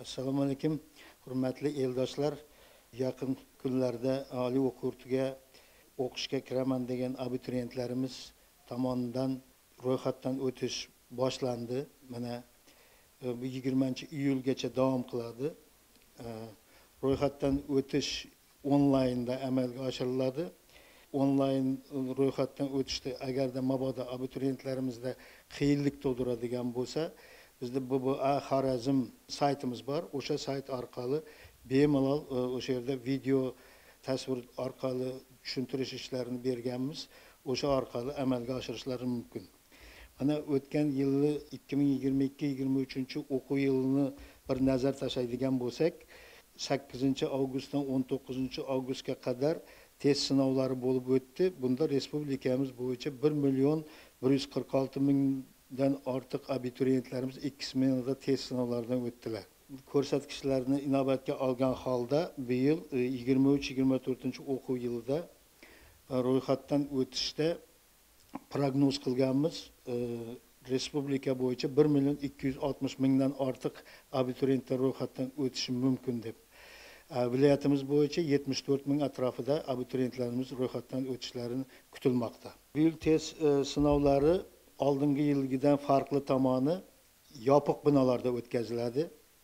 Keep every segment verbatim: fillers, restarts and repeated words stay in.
Assalomu alaykum, hurmatli eldoshlar. Yaqin kunlarda oliy o'quv yurtiga o'qishga kiraman degan abituriyentlarimiz tomonidan ro'yxatdan o'tish boshlandi. Mana bu yigirmanchi iyulgacha davom qiladi. Ro'yxatdan o'tish onlaynda amalga oshiriladi. Onlayn ro'yxatdan o'tishda agarda mabodo abituriyentlarimizda qiyinlik tug'diradigan bo'lsa, bizda B B A Xorazm saytimiz bor. O'sha sayt orqali bemalol o'sha yerda video tasvir orqali tushuntirish ishlarini berganmiz. O'sha orqali amalga oshirishlari mumkin. Mana o'tgan yilni ikki ming yigirma ikki yigirma uchinchi o'quv yilini bir nazar tashlaydigan bo'lsak, sakkizinchi avgustdan o'n to'qqizinchi avgustga qadar test sinovlari bo'lib o'tdi. Bunda respublikamiz bo'yicha bir million bir yuz qirq olti mingdan ortiq abituriyentlarimiz ikki smenada test sinovlaridan o'tdilar. Ko'rsatkichlarni inobatga olgan holda bu yil yigirma uch yigirma to'rtinchi o'quv yilida ro'yxatdan o'tishda prognoz qilganmiz. Respublika bo'yicha bir million ikki yuz oltmish mingdan ortiq abituriyentlar ro'yxatdan o'tishi mumkin deb. Viloyatimiz bo'yicha yetmish to'rt ming atrofida abituriyentlarimiz ro'yxatdan o'tishlarini kutilmoqda. Bu yil test sinovlari oldingi yilgidan farqli tomoni yopiq binolarda o'tkaziladi.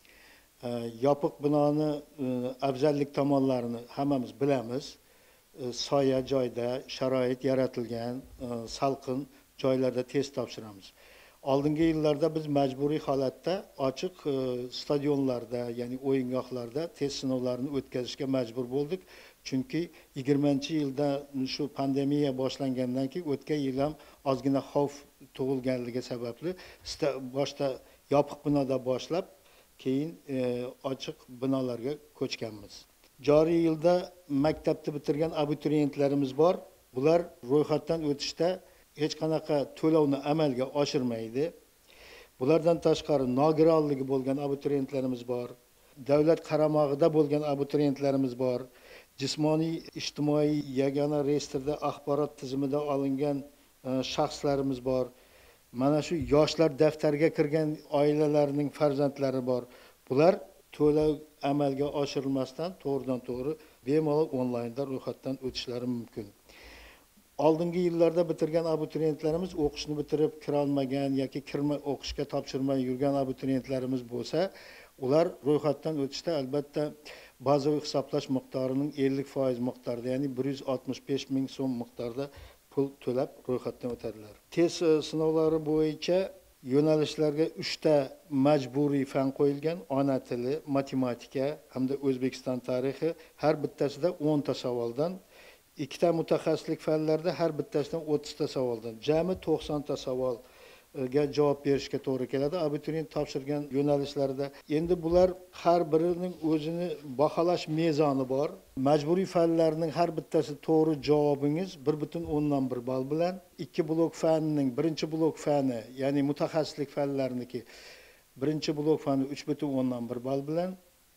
Yopiq binoni afzallik tomonlarini hammamiz bilamiz. Soya joyda sharoit yaratilgan, salqin joylarda test topshiramiz. Oldingi yillarda biz majburiy holatda ochiq stadionlarda, ya'ni o'yingohlarda test sinovlarini o'tkazishga majbur bo'ldik. Chunki yigirmanchi yilda shu pandemiya boshlangandan keyin o'tgan yil ham ozgina xavf tug'ilganligi sababli boshda yopiq binoda boshlab, keyin ochiq binolarga ko'chganmiz. Joriy yilda maktabni bitirgan abituriyentlarimiz bor. Bular ro'yxatdan o'tishda hech qanaqa to'lovni amalga oshirmaydi. Bulardan tashqari nogironligi bo'lgan abituriyentlarimiz bor. Davlat qaramog'ida bo'lgan abituriyentlarimiz bor. Jismoniy ijtimoiy yagona reyestrda axborot tizimida olingan shaxslarimiz bor. Mana shu yoshlar daftariga kirgan oilalarning farzandlari bor. Bular to'lov amalga oshirilmasdan to'g'ridan to'g'ri bemalol onlaynda ro'yxatdan o'tishlari mumkin. Oldingi yillarda bitirgan abituriyentlarimiz o'qishni bitirib kira olmagan yoki kirma o'qishga topshirmay yurgan abituriyentlarimiz bo'lsa, ular ro'yxatdan o'tishda albatta bazaviy hisoblash miqdorining ellik foiz miqdorida, ya'ni bir yuz oltmish besh ming so'm miqdorida pul to'lab ro'yxatdan o'tadilar. Test sinovlari bo'yicha yo'nalishlarga uchta majburiy fan qo'yilgan: ona tili, matematika hamda O'zbekiston tarixi. Har bittasida o'nta savoldan, ikkita mutaxassislik fanlarda har bittasidan o'ttizta savoldan, jami to'qsonta savolga javob berishga to'g'ri keladi abituriyent topshirgan yo'nalishlarida. Endi bular har birining o'zini baholash mezoni bor. Majburiy fanlarning har bittasi to'g'ri javobingiz bir butun o'ndan bir ball bilan, ikki blok fanning birinchi blok fani, ya'ni mutaxassislik fanlarniki birinchi blok fani uch butun o'ndan bir ball bilan,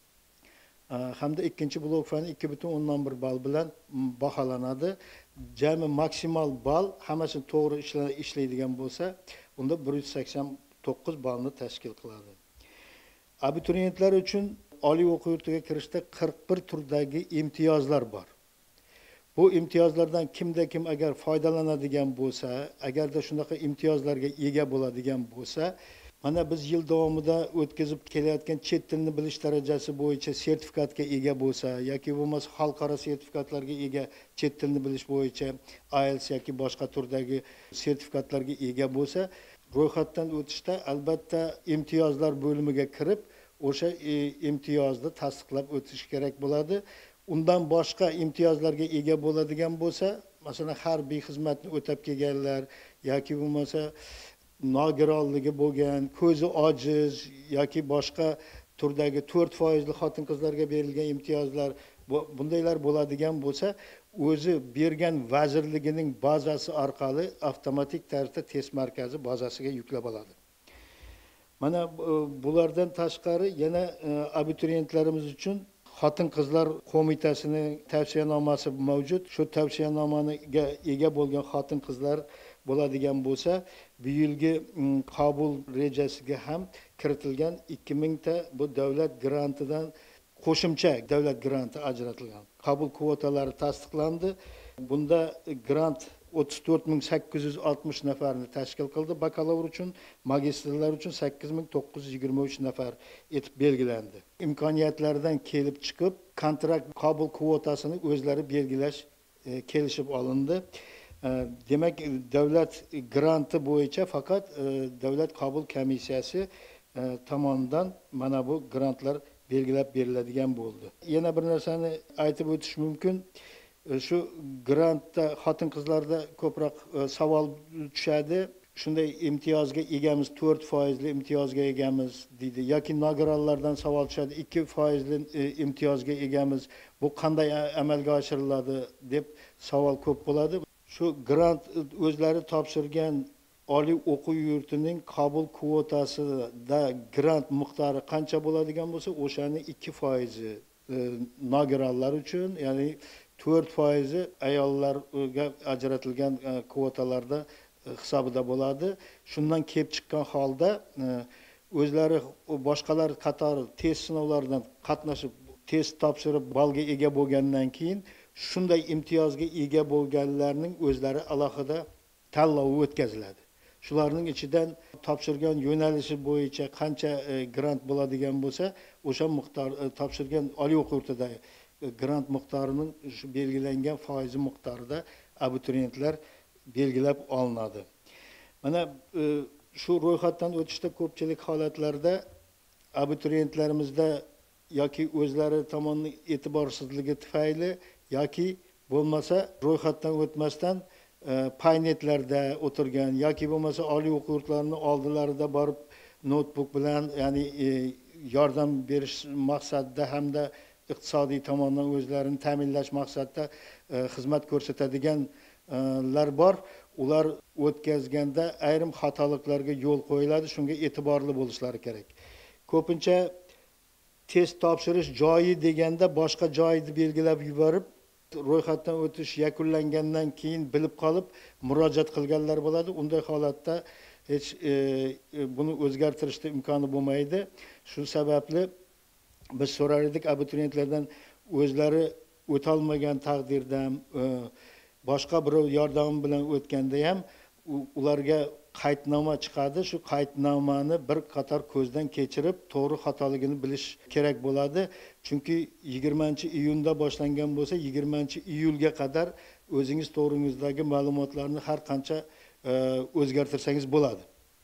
hamda ikkinchi blok fani ikki butun o'ndan bir ball bilan baholanadi. Jami maksimal ball hammasini to'g'ri ishlaydigan bo'lsa, unda bir yuz sakson to'qqiz ballni tashkil qiladi. Abituriyentlar uchun oliy o'quv yurtiga kirishda qirq bir turdagi imtiyozlar bor. Bu imtiyozlardan kimda kim agar foydalanadigan bo'lsa, agarda shunaqa imtiyozlarga ega bo'ladigan bo'lsa, mana biz yil davomida o'tkazib kelayotgan chet tilini bilish darajasi bo'yicha sertifikatga ega bo'lsa yoki bo'lmasa xalqaro sertifikatlarga ega chet tilini bilish bo'yicha I E L T S yoki boshqa turdagi sertifikatlarga ega bo'lsa, ro'yxatdan o'tishda albatta imtiyozlar bo'limiga kirib, o'sha imtiyozni tasdiqlab o'tish kerak bo'ladi. Undan boshqa imtiyozlarga ega bo'ladigan bo'lsa, masalan, harbiy xizmatni o'tab kelganlar yoki bo'lmasa nogironligi bo'lgan, ko'zi ojiz yoki boshqa turdagi to'rt foizli xotin-qizlarga berilgan imtiyozlar, bundaylar bo'ladigan bo'lsa, o'zi bergan vazirligining bazasi orqali avtomatik tarzda test markazi bazasiga yuklab oladi. Mana bulardan tashqari yana abituriyentlarimiz uchun Xotin-qizlar qo'mitasining tavsiyanomasi mavjud. Shu tavsiyanomasiga ega bo'lgan xotin-qizlar bo'ladigan bo'lsa, bu yilgi qabul rejasiga ham kiritilgan ikki ming ta bu davlat grantidan qo'shimcha davlat granti ajratilgan. Qabul kvotalari tasdiqlandi. Bunda grant o'ttiz to'rt ming sakkiz yuz oltmish nafarni tashkil qildi. Bakalavr uchun, magistrlar uchun sakkiz ming to'qqiz yuz yigirma uch nafar etib belgilandi. Imkoniyatlardan kelib chiqib, kontrakt qabul kvotasini o'zlari belgilash e, kelishib olindi. E, demak, davlat granti bo'yicha faqat e, davlat qabul komissiyasi e, tomonidan mana bu grantlar belgilab beriladigan bo'ldi. Yana bir narsani aytib o'tish mumkin. Shu grantda xotin-qizlarda ko'proq savol tushadi. Shunday imtiyozga egamiz, to'rt foizli imtiyozga egamiz deydi yoki nogironlardan savol tushadi, ikki foizli imtiyozga egamiz. Bu qanday amalga oshiriladi deb savol ko'p bo'ladi. Shu grant o'zlari topshirgan oliy o'quv yurtining qabul kvotasida grant miqdori qancha bo'ladigan bo'lsa, o'shani ikki foizi nogironlar uchun, ya'ni to'rt foizi ayollarga ajratilgan kvotalarda hisobida bo'ladi. Shundan kelib chiqqan holda o'zlari boshqalar qatori test sinovlaridan qatnashib, test topshirib balga ega bo'lgandan keyin shunday imtiyozga ega bo'lganlarning o'zlari alohida tanlovi o'tkaziladi. Shularning ichidan topshirgan yo'nalishi bo'yicha qancha grant bo'ladigan bo'lsa, o'sha miqdor topshirgan oliy o'quv yurtidagi grant miqdorining shu belgilangan foizi miqdorida abituriyentlar belgilab olinadi. Mana shu ro'yxatdan o'tishda ko'pchilik holatlarda abituriyentlarimizda yoki o'zlari tomonining e'tiborsizligi tufayli yoki bo'lmasa ro'yxatdan o'tmasdan paynetlarda o'tirgan yoki bo'lmasa oliy o'quv yurtlarining oldilarida borib notebook bilan, ya'ni yordam berish maqsadida hamda iqtisodiy tomondan o'zlarini ta'minlash maqsadida xizmat ko'rsatadiganlar bor. Ular o'tkazganda ayrim xatoliklarga yo'l qo'yiladi. Shunga e'tiborli bo'lishlari kerak. Ko'pincha test topshirish joyi deganda boshqa joyni belgilab yuborib, ro'yxatdan o'tish yakunlangandan keyin bilib qolib murojaat qilganlar bo'ladi. Unday holatda hech e, buni o'zgartirishda imkoni bo'lmaydi. Shu sababli biz so'rar edik abituriyentlardan o'zlari o'tolmagan taqdirda e, boshqa birov yordami bilan o'tganda ham ularga qaydnoma chiqadi. Shu qaydnomani bir qator ko'zdan kechirib, to'g'ri xatoligini bilish kerak bo'ladi. Chunki yigirmanchi iyunda boshlangan bo'lsa, yigirmanchi iyulga qadar o'zingiz to'g'ringizdagi ma'lumotlarni har qancha e, o'zgartirsangiz bo'ladi.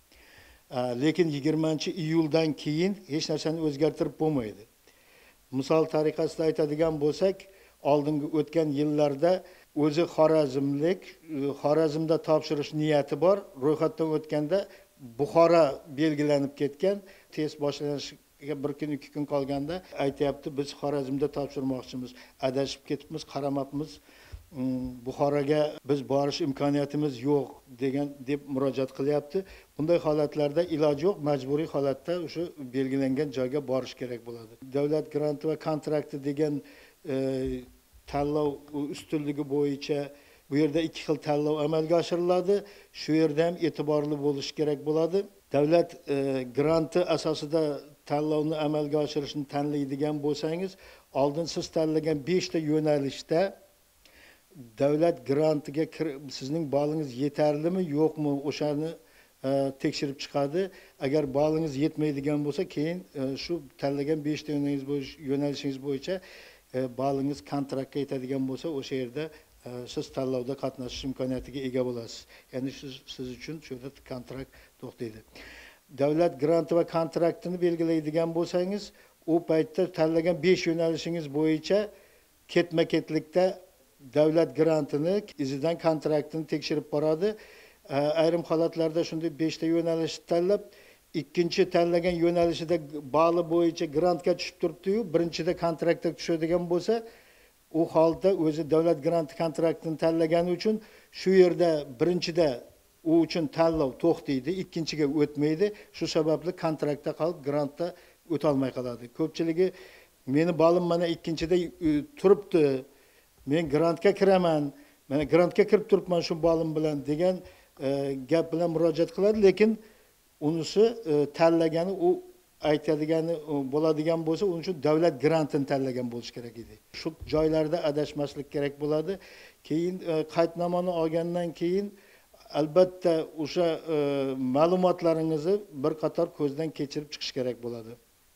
E, lekin yigirmanchi iyuldan keyin hech narsani o'zgartirib bo'lmaydi. Misol tariqasida aytadigan bo'lsak, oldingi o'tgan yillarda o'zi Xorazmlik, Xorazmda topshirish niyati bor, ro'yxatdan o'tganda Buxoro belgilanib ketgan, test boshlanishiga bir kun, ikki kun qolganda aytayapti, biz Xorazmda topshirmoqchimiz, adashib ketibmiz, qaramabmiz, Buxoroga biz borish imkoniyatimiz yo'q degan deb murojaat qilyapti. Bunday holatlarda iloji yo'q, majburiy holatda o'sha belgilangan joyga borish kerak bo'ladi. Davlat granti va kontrakti degan e, tanlov ustunligi bo'yicha bu yerda ikki xil tanlov amalga oshiriladi. Shu yerda ham e'tiborli bo'lish kerak bo'ladi. Davlat e, granti asosida tanlovni amalga oshirishni tanlaydigan bo'lsangiz, oldin siz tanlagan besh ta yo'nalishda davlat grantiga sizning balingiz yetarlimi yo'qmi o'shani e, tekshirib chiqadi. Agar balingiz yetmaydigan bo'lsa, keyin e, shu tanlagan besh ta yo'nalishingiz bo'yicha e, balingiz kontraktga yetadigan bo'lsa, o'sha yerda e, siz tanlovda qatnashish imkoniyatiga ega bo'lasiz. Ya'ni siz, siz uchun shu yerda kontrakt to'xtaydi. Davlat granti va kontraktini belgilaydigan bo'lsangiz, u paytda tanlagan besh yo'nalishingiz bo'yicha ketma-ketlikda davlat grantini izidan kontraktini tekshirib boradi. Ayrim holatlarda shunday besh ta yo'nalish tanlab, ikkinchi tanlagan yo'nalishida bali bo'yicha grantga tushib turibdi-yu, birinchida kontraktga tushadigan bo'lsa, u holda o'zi davlat granti kontraktini tanlagani uchun shu yerda birinchida u uchun tanlov to'xtaydi, ikkinchiga o'tmaydi. Shu sababli kontraktda qolib, grantda o'ta olmay qoladi. Ko'pchiligi meni balim mana ikkinchida turibdi, men grantga kiraman, mana grantga kirib turibman shu balim bilan degan e, gap bilan murojaat qiladi, lekin unisi e, tanlagani u aytadigani bo'ladigan bo'lsa, uning uchun davlat grantini tanlagan bo'lish kerak edi. Shu joylarda adashmaslik kerak bo'ladi. Keyin e, qaydnomani olgandan keyin albatta o'sha e, ma'lumotlaringizni bir qator ko'zdan kechirib chiqish kerak bo'ladi.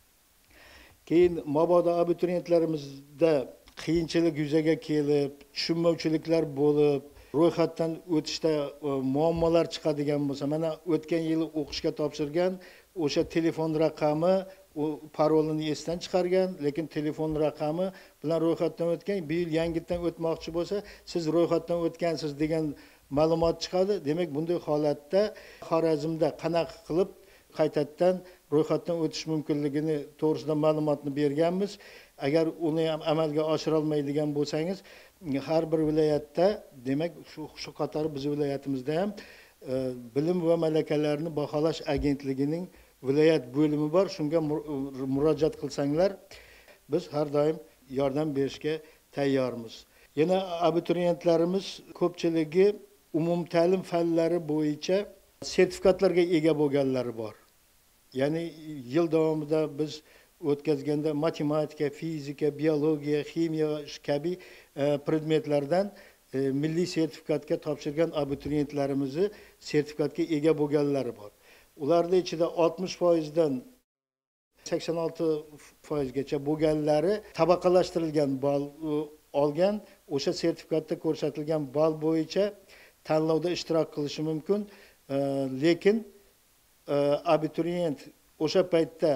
Keyin mabodo abituriyentlarimizda qiyinchilik yuzaga kelib, tushunmovchiliklar bo'lib, ro'yxatdan o'tishda e, muammolar chiqadigan bo'lsa, mana o'tgan yili o'qishga topshirgan, o'sha telefon raqami, u parolini esdan chiqargan, lekin telefon raqami bilan ro'yxatdan o'tgan, bu yil yangitdan o'tmoqchi bo'lsa, siz ro'yxatdan o'tgansiz degan ma'lumot chiqadi. Demak, bunday holatda Xorazmda qanaqa qilib qaytadan ro'yxatdan o'tish mumkinligini to'g'risida ma'lumotni berganmiz. Agar uni ham amalga oshira olmaydigan bo'lsangiz, har bir viloyatda, demak, shu shu qatori biz viloyatimizda ham e, bilim va malakalarni baholash agentligining viloyat bo'limi bor. Shunga murojaat qilsanglar, biz har doim yordam berishga tayyormiz. Yana abituriyentlarimiz ko'pchiligi umumta'lim fanlari bo'yicha sertifikatlarga ega bo'lganlari bor. Ya'ni yil davomida biz o'tkazganda matematika, fizika, biologiya, ximiya kabi e, predmetlardan e, milliy sertifikatga topshirgan abituriyentlarimizni sertifikatga ega bo'lganlari bor. Ularda ichida oltmish foizdan sakson olti foizgacha bo'lganlari tabaqalashtirilgan ball olgan, o'sha sertifikatda ko'rsatilgan ball bo'yicha tanlovda ishtirok qilishi mumkin. E, lekin e, abituriyent o'sha paytda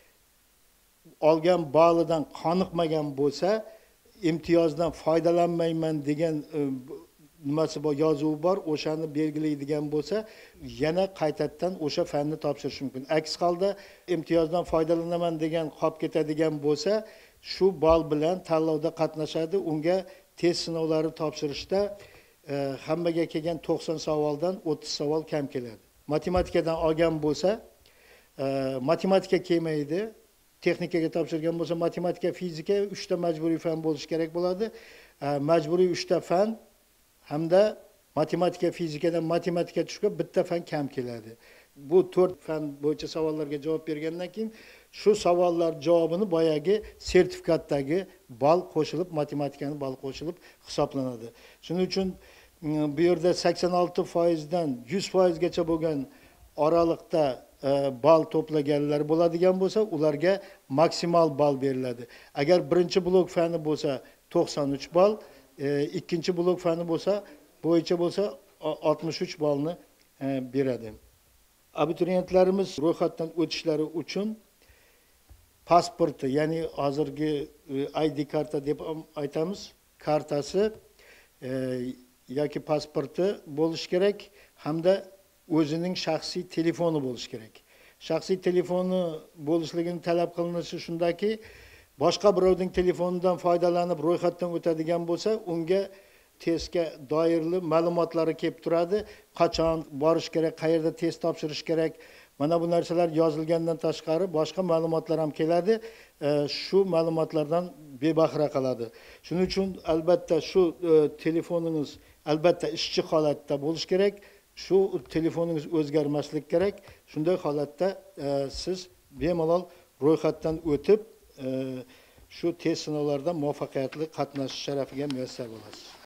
olgan ballidan qoniqmagan bo'lsa, imtiyozdan foydalanmayman degan e, nimasi bor, yozuvi bor, o'shani belgilaydigan bo'lsa, yana qaytadan o'sha fanni topshirish mumkin. Aks holda imtiyozdan foydalanaman degan qolib ketadigan bo'lsa, shu ball bilan tanlovda qatnashadi. Unga test sinovlari topshirishda e, hammaga kelgan to'qson savoldan o'ttiz savol kam keladi. Matematikadan olgan bo'lsa, e, matematika kelmaydi. Texnikaga topshirgan bo'lsa, matematika, fizika uchta majburiy fan bo'lishi kerak bo'ladi. E, majburiy uchta fan hamda matematika, fizikadan matematika tushib bitta fan kam keladi. Bu to'rt fan bo'yicha savollarga javob bergandan keyin shu savollar javobini boyagi sertifikatdagi ball qo'shilib, matematikani ball qo'shilib hisoblanadi. Shuning uchun bu yerda sakson olti foizdan yuz foizgacha bo'lgan oraliqda e, ball to'plaganlar bo'ladigan bo'lsa, ularga maksimal ball beriladi. Agar birinchi blok fani bo'lsa to'qson uch ball, e, ikkinchi blok fani bo'lsa, bo'yicha bo'lsa oltmish uch ballni e, beradi. Abituriyentlarimiz ro'yxatdan o'tishlari uchun pasporti, ya'ni hozirgi I D karta deb aytamiz, kartasi e, yoki pasporti bo'lishi kerak, hamda o'zining shaxsiy telefoni bo'lishi kerak. Shaxsiy telefoni bo'lishligini talab qilinishi shundaki, boshqa birovning telefonidan foydalanib ro'yxatdan o'tadigan bo'lsa, unga testga doirli ma'lumotlari kelib turadi. Qachon borish kerak, qayerda test topshirish kerak. Mana bu narsalar yozilgandan tashqari boshqa ma'lumotlar ham keladi. E, shu ma'lumotlardan bebahra qoladi. Shuning uchun albatta shu e, telefoningiz albatta ishchi holatda bo'lishi kerak. Shu telefoningiz o'zgarmaslik kerak. Shunday holatda e, siz bemalol ro'yxatdan o'tib, e, shu test sinovlarida muvaffaqiyatli qatnashish sharafiga muyassar bo'lasiz.